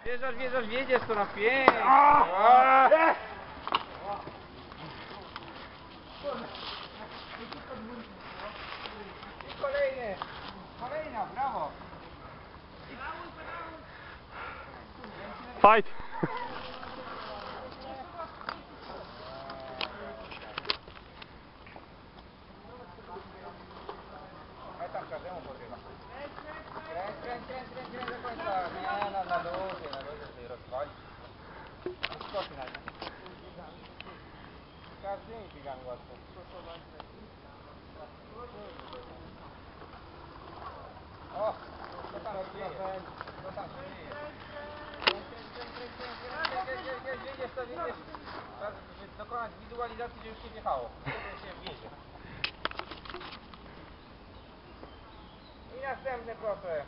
Wjeżdżasz, wjeżdżasz, wjedziesz to na pięć. I kolejny. Kolejna, brawo. Fight! Ale tam każdemu podrywa. Kręć do końca. Nie, na luzie sobie rozwali. Skoczy na nie. Każdymi biegami łatwo. O! Co tam się dzieje? Co tam się dzieje? Wiedziesz to, wiedziesz. Trzeba dokonać wizualizacji, że już się wjechało. Wtedy się wjedzie. I następny proszę.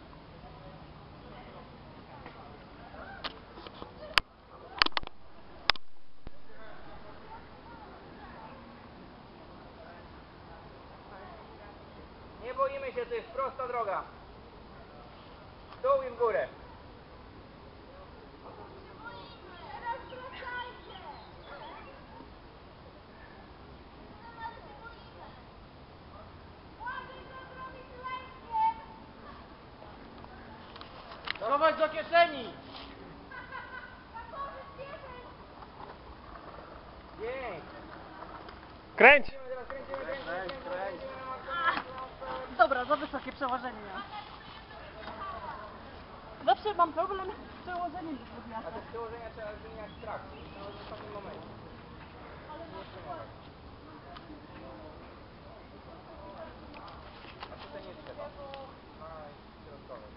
Nie boimy się, to jest prosta droga. W dół i w górę. Chować do kieszeni! Pięknie. Kręć! Kręcimy. Dobra, za wysokie przełożenie miałam. Zawsze mam problem z przełożeniem do dnia. A te przełożenia trzeba zmieniać w trakcie, w ostatnim momencie. A tutaj nie trzeba. Środkowe.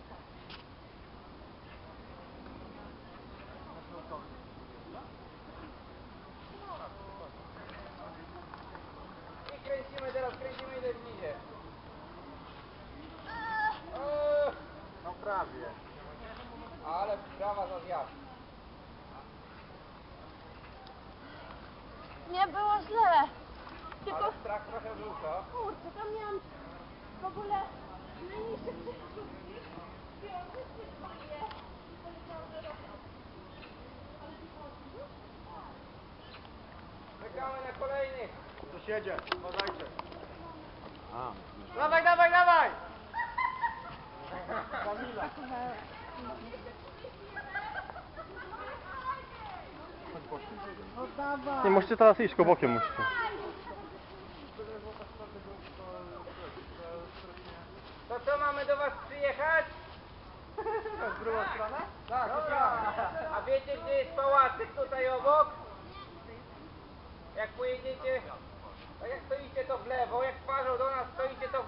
I kręcimy teraz, kręcimy ile bliżej. No prawie. Ale prawa za zjazd. Nie było źle. Tylko, Ale strach trochę był, co? kurczę, tam miałam w ogóle najniższe przejściówki. Wzięłam wszystkie swoje i poleciałam do rogu. Czekamy na kolejnych. Sąsiedzie, uważajcie. Dawaj, dawaj, dawaj! Kamila. No dawaj. Nie musicie teraz iść, bokiem musicie. To co, mamy do was przyjechać? Z drugą stronę? Tak, dobra. A wiecie, gdzie jest pałacyk tutaj obok? Jak pojedziecie, tak jak stoicie to w lewo, jak twarzą do nas stoicie to